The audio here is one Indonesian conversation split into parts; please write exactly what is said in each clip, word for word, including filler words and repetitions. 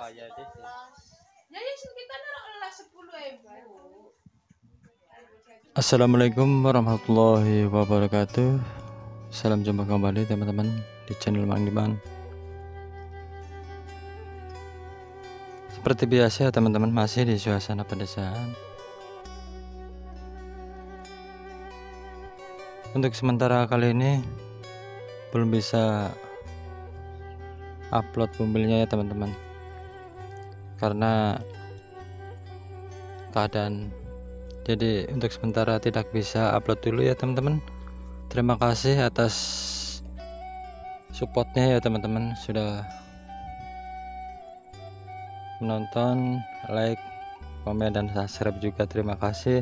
Assalamualaikum warahmatullahi wabarakatuh. Salam jumpa kembali teman-teman di channel Mang Diman. Seperti biasa teman-teman, masih di suasana pedesaan. Untuk sementara kali ini belum bisa upload mobilnya ya teman-teman, karena keadaan. Jadi untuk sementara tidak bisa upload dulu ya teman-teman. Terima kasih atas supportnya ya teman-teman, sudah menonton, like, komen, dan subscribe juga. Terima kasih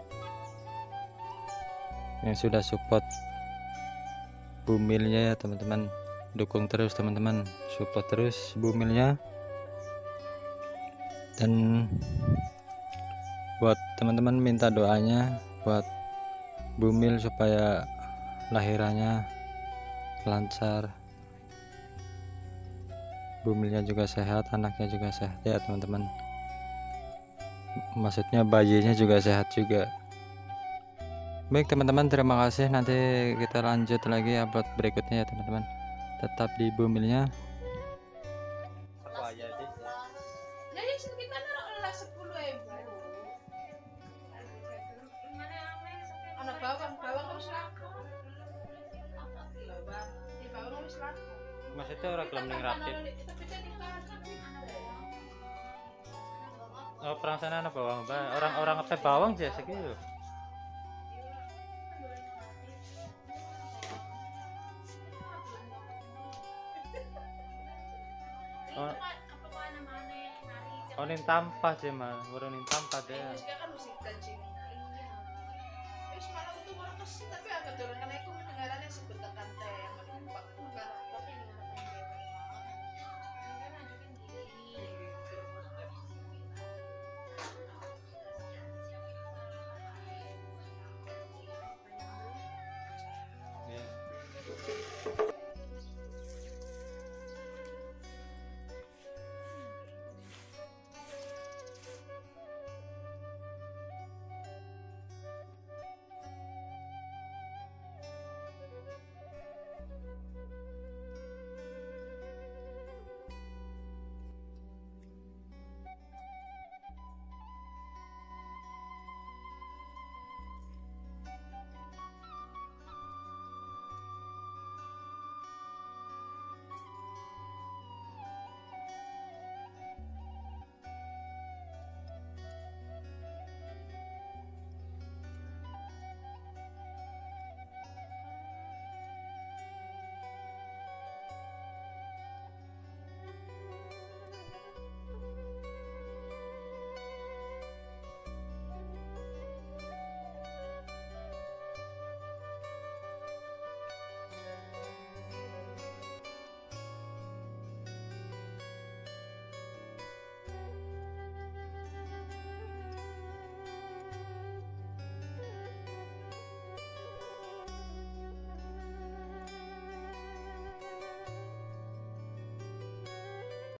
yang sudah support bumilnya ya teman-teman. Dukung terus teman-teman, support terus bumilnya. Dan buat teman-teman minta doanya buat bumil supaya lahirannya lancar, bumilnya juga sehat, anaknya juga sehat ya teman-teman. Maksudnya bayinya juga sehat juga. Baik teman-teman, terima kasih. Nanti kita lanjut lagi upload berikutnya ya teman-teman. Tetap di bumilnya. Maksudnya orang gelem ning rapit. Oh, perang sana ana bawang, Mbak. Orang-orang ngepe bawang aja segitu. Oh, oh ning tampah sih, Mas. Baru ning tampah deh. Tapi agak turun karena aku mendengarannya sebut tekan teh